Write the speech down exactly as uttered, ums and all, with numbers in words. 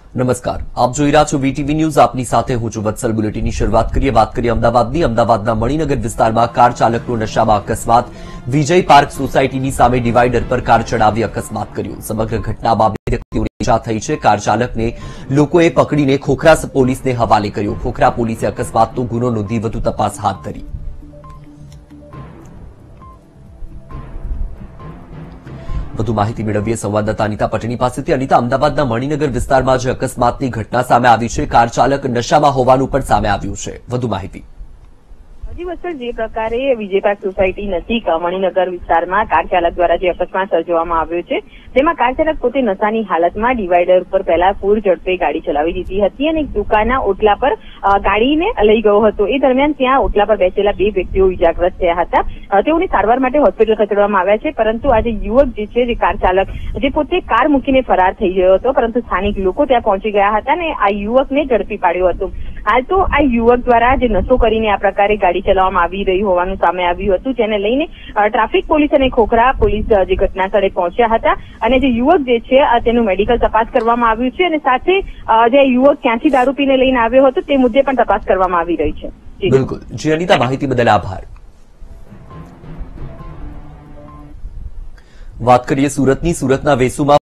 નમસ્કાર, આપ જોઈ રહ્યા છો વીટીવી ન્યૂઝ. આપની સાથે હું છું વત્સલ. બુલેટિનની શરૂઆત કરીએ. વાત કરીએ અમદાવાદની. અમદાવાદના મણિનગર વિસ્તારમાં કાર ચાલકનો નશામાં અકસ્માત. વિજય પાર્ક સોસાયટીની સામે ડિવાઈડર પર કાર ચડાવી અકસ્માત કર્યો. સમગ્ર ઘટનામાં બે વ્યક્તિઓને ઈજા થઈ છે. કાર ચાલકને લોકોએ પકડીને ખોખરા પોલીસને હવાલે કર્યો. ખોખરા પોલીસે અકસ્માતનો ગુનો નોંધી વધુ તપાસ હાથ ધરી. વધુ માહિતી મેળવીએ સંવાદદાતા અનિતા પટેલની પાસેથી. અનિતા, અમદાવાદના મણિનગર વિસ્તારમાં જે અકસ્માતની ઘટના સામે આવી છે, કાર ચાલક નશામાં હોવાનું પણ સામે આવ્યું છે. વધુ માહિતી. હજી વસ્તુ જે પ્રકારે વિજય પાર્ક સોસાયટી નજીક મણિનગર વિસ્તારમાં કાર ચાલક દ્વારા જે અકસ્માત સર્જવામાં આવ્યો છે, તેમાં કાર ચાલક પોતે નશાની હાલતમાં ડિવાઈડર પર પહેલા પૂર ઝડપે ગાડી ચલાવી દીધી હતી અને એક દુકાનના ઓટલા પર ગાડીને લઈ ગયો હતો. એ દરમિયાન ત્યાં ઓટલા પર બેસેલા બે વ્યક્તિઓ ઇજાગ્રસ્ત થયા હતા. તેઓને સારવાર માટે હોસ્પિટલ ખસેડવામાં આવ્યા છે, પરંતુ આજે યુવક જે છે, જે કાર ચાલક જે પોતે કાર મૂકીને ફરાર થઈ ગયો હતો, પરંતુ સ્થાનિક લોકો ત્યાં પહોંચી ગયા હતા અને આ યુવકને ઝડપી પાડ્યો હતો. હાલ તો આ યુવક દ્વારા જે નશો કરીને આ પ્રકારે ગાડી ચલાવવામાં આવી રહી હોવાનું સામે આવ્યું હતું, જેને લઈને ટ્રાફિક પોલીસ અને ખોખરા પોલીસ જે ઘટના સ્થળે પહોંચ્યા હતા અને જે યુવક જે છે તેનું મેડિકલ તપાસ કરવામાં આવ્યું છે અને સાથે જે યુવક ક્યાંથી દારૂ પીને લઈને આવ્યો હતો તે મુદ્દે પણ તપાસ કરવામાં આવી રહી છે. બિલકુલ જી અનિતા, માહિતી બદલ આભાર. વાત કરીએ સુરતની. સુરતના વેસુમાં